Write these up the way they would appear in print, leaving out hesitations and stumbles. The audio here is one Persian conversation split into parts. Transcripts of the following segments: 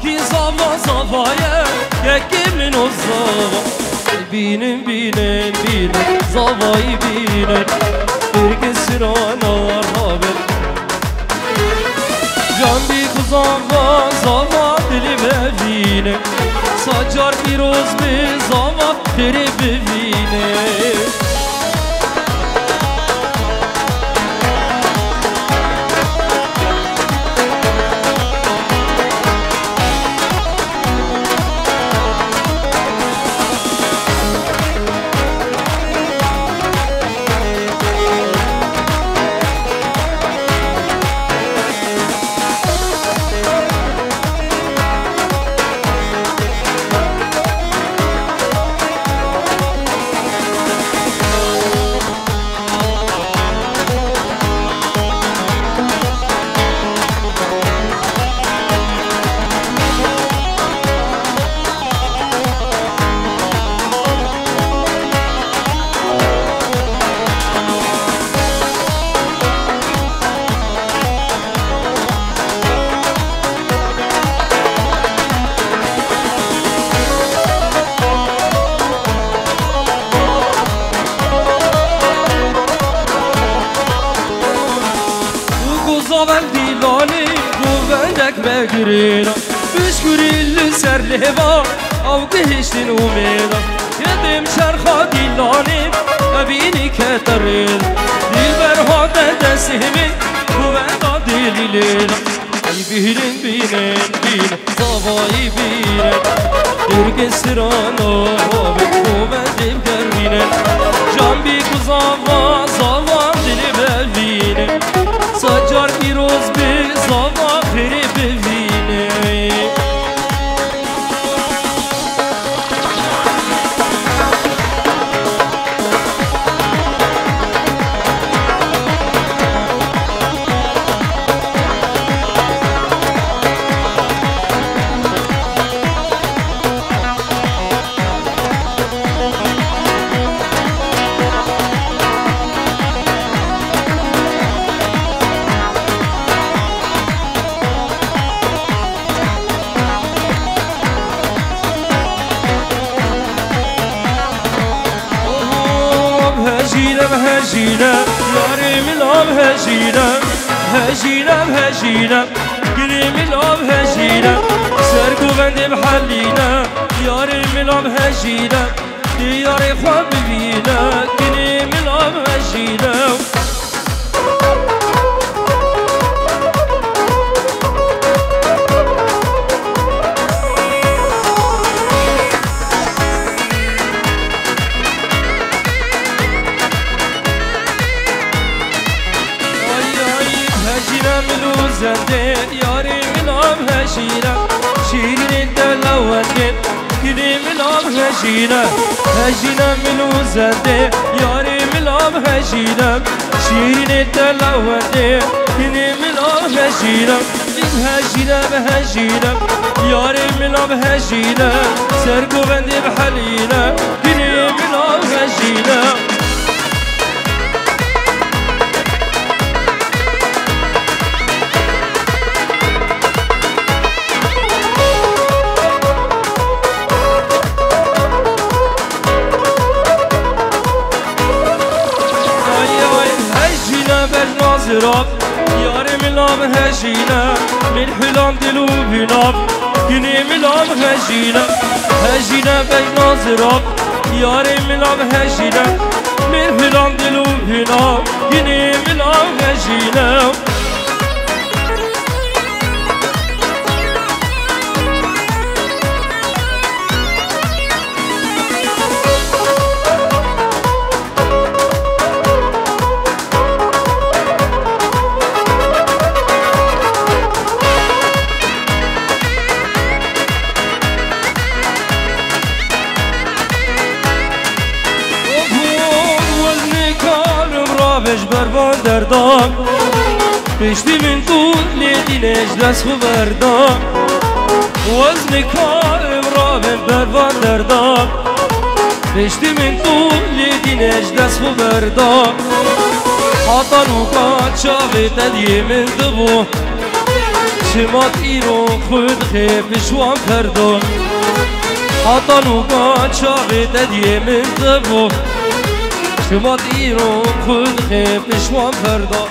کی زاوا زاوایه یکی من و زاوا بینن بینن بینن زاوایی بینن برگ سرانار هابن جان بی تو زاوا زاوا دلی ببینه ساجار پیروز به زاوا دلی ببینه بگیرم بشکری سر لوا او گهشتن اومدم یدم چرخا دیلانیم ابینی که ترید دیل برها دستی می بودا دیلی لیدم ای بینن بینن بینن زاوایی بینن درگ سرانو بودا دیل گرمینن جان بی کو زاوا زاوا دلی ببینن ساجار پیروز بی زاوا پری ببینه هجينم ياري ملاب هجينم هجينم هجينم قري ملاب هجينم سرقو بندي بحلينا ياري ملاب هجينم دياري خواب بينا قري ملاب هجينم زنده یاری ملاب هجیرم شیرین دلوانگه گیری ملاب هجیرم هجیرم ملو زنده یاری ملاب هجیرم شیرین دلوانگه گیری ملاب هجیرم این هجیرم هجیرم یاری ملاب هجیرم سرگو بندی بحلیرم گیری ملاب هجیرم راب یار ملاب هجینا من حلام دلو بناب گنی ملاب هجینا هجینا بجناز راب یار ملاب هجینا من حلام دلو بناب گنی ملاب هجینا بربان دردان پشتی من طول لیدینش دست خو بردان وزن کارم را بربان دردان پشتی من طول لیدینش دست خو بردان حاطن و کات شاوی تدیه من دبو شمات ایرو خود خیبش وان پردان حتانو گان چاوی ددیه من دبو شمات ایرو خود خیبش وان پردان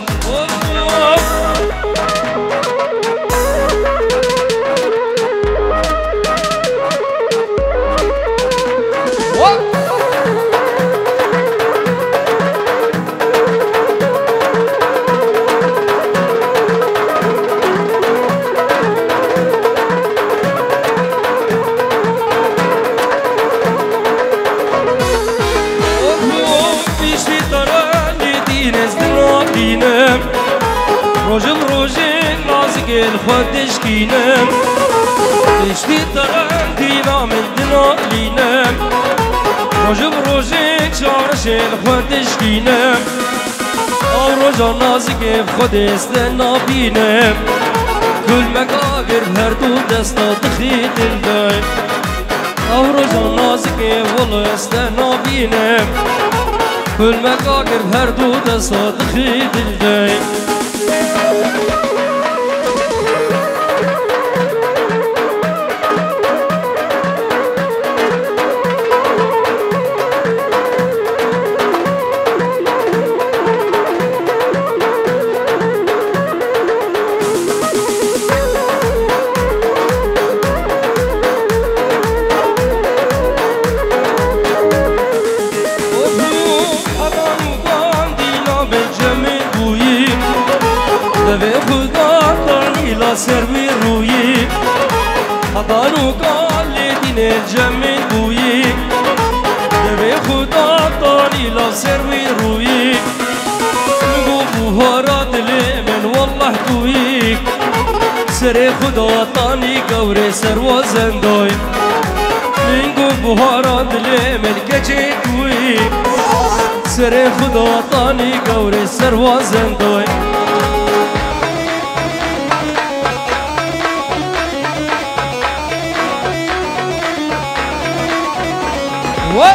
روزم نازگل خودش کینم اشتی تران دینا من دنا لینم روزم چارشل خودش کینم او روزا نازگل خودش نبینم کل مقابر هر دو دستا دخیل دایم او روزا نازگل خودش نبینم کل مقابر هر دو دستا دخیل دایم سروی روی حضانو قال دین جمع بوی دوی خدا دانی لا سروی روی نگو بوهارا دل من والله دوی سر خدا دانی گور سروا زندای نگو بوهارا دل من گچه دوی سر خدا دانی گور سروا زندای What?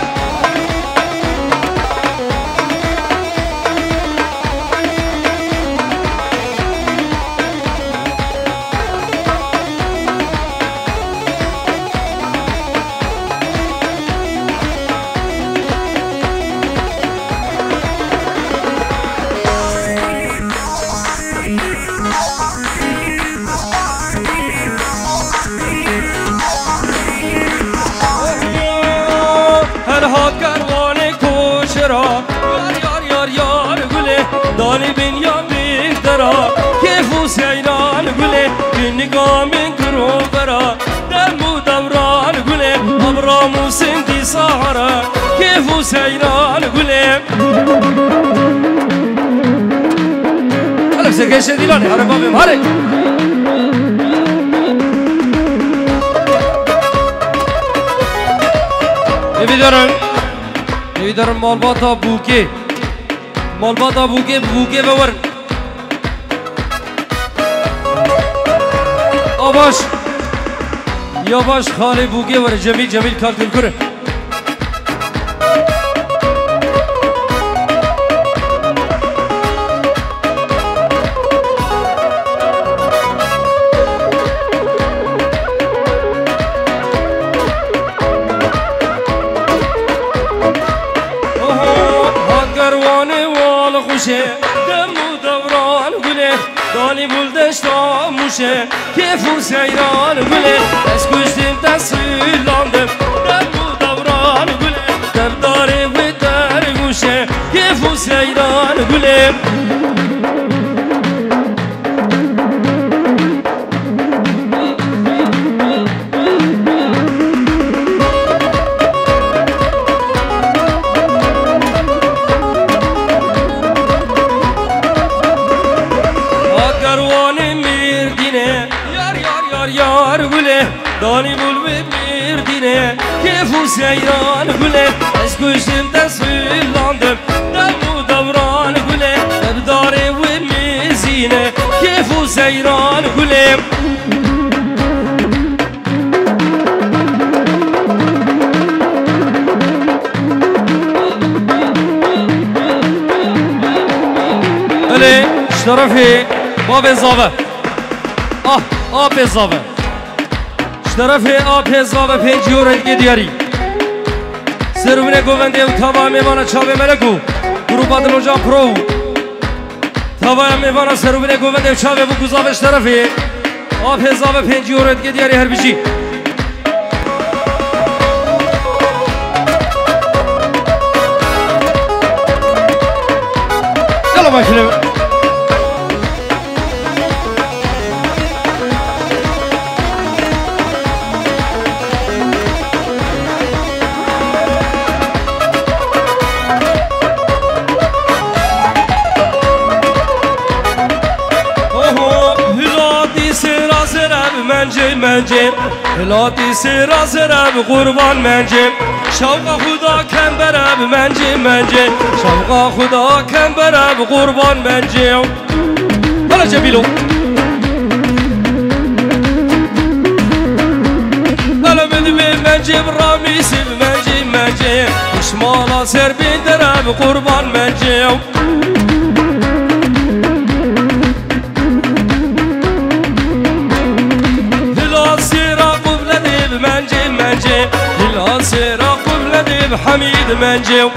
دانی بین یا بیفترا کیفو سیران گله نگاه من کرو برا دمو دوران گله ابرامو سندی سهرا کیفو سیران گله حالا سرگش دیلانی هر بابیم هره نمیدارم مالباتا بوکه مالباتا بوگه بور آباش یا باش خالی بوگه ور جمیل کارتون کنه دمو دوران گله دانی بولدشتا موشه کیفو سیران گله از کشتیم تسویلاندم دمو دوران گله درداره و درگوشه کیفو سیران گله دانی بول بمیردینه کیفو سیران گله از کشتیم تسویلاندم دمو دوران گله درداره و میزینه کیفو سیران گله بله شرفی باب زاوه آب زاوه طرف آب زاوه 5 یورو دیگه دیاری سرونه گونده و توا میوانه چاوه ملکو گروه دلوجا پرو توا میوانه سرونه گونده و چاوه و گزاوش طرفی آب زاوه 5 یورو دیگه دیاری هر بیشی يلا باكلم منجم هلاتی سرا سرم قربان منجم شوق خدا کم برم منجم شوق خدا کم برم قربان منجم هلا جمیلو هلا بدی منجم رامیسم منجم اشمالا سر بیندرم قربان منجم سيرا قبل ديب حميد منجو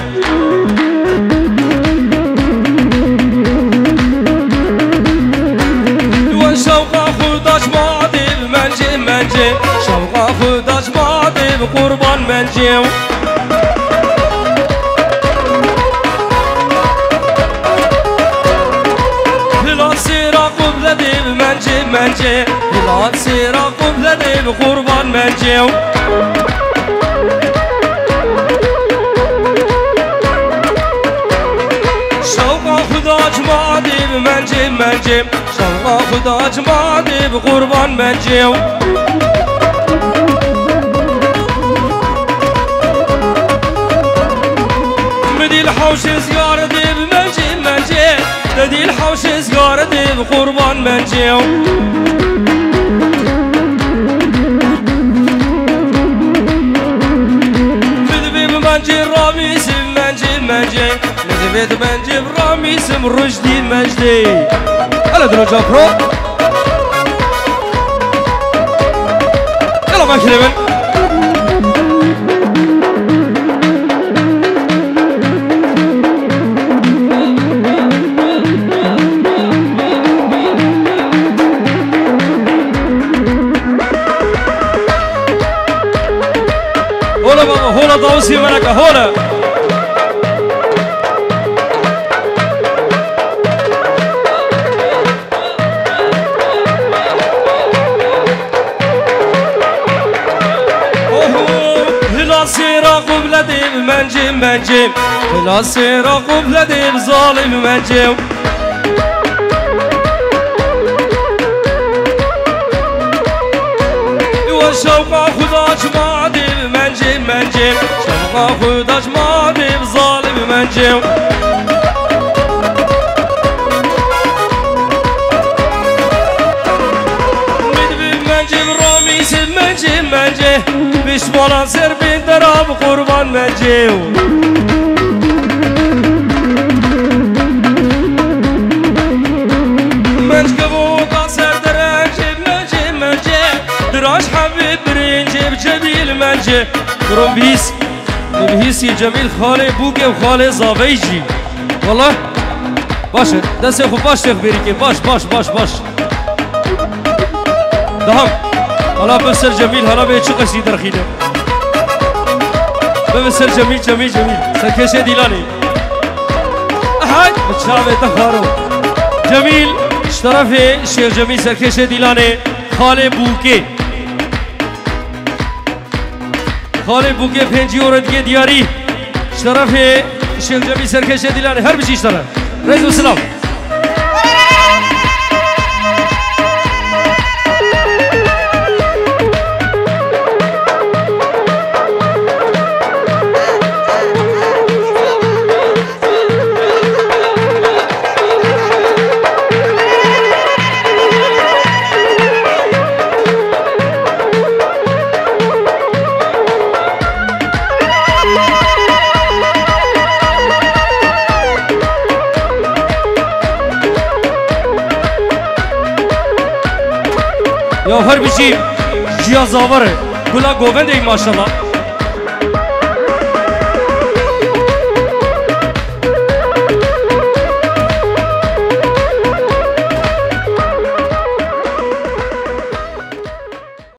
وشوق خداش ما ديب منجي شوق خداش ما ديب قربان منجو هلا سيرا قبل ديب منجي هلا سيرا قبل ديب قربان منجو منجم شوق خداش ما ديب قربان منجم مدي الحوش زيارة ديب منجم مدي الحوش زيارة ديب قربان منجم مدبيب منجي راميس منجي ندبيت منجي راميس رشدي مجدي هلا دلوجا برو يلا ما كلمن هولا بابا هولا دوسي منك هولا منجم لا سيرا قبل ديب ظالم منجم وشوق خداش ما ديب منجم شوق خداش ما ديب ظالم منجم منجم راميس منجم بشمالا سر بين دراب قربان منجم دراش حبيب برنجي بجميل منجي كروم بهيس يا جميل خالي بوكي وخالي زافيجي والله باش دست خوب باش تخبريكي باش دهم هلا بسر جميل هلا بيتشو قصيدة رخيدة بسر جميل سركشة ديلاني أحد بتشابه تخارو جميل اشترفه الشيخ جميل سركشة ديلاني خالي بوكي خالي بوكي 5 یورو دیگه دیاری اشترافه الشيخ جميل سركشة ديلاني هر بشي اشترف رئيس والسلام هر بشی جیا زاوره گلا گوبنده ای ماشالله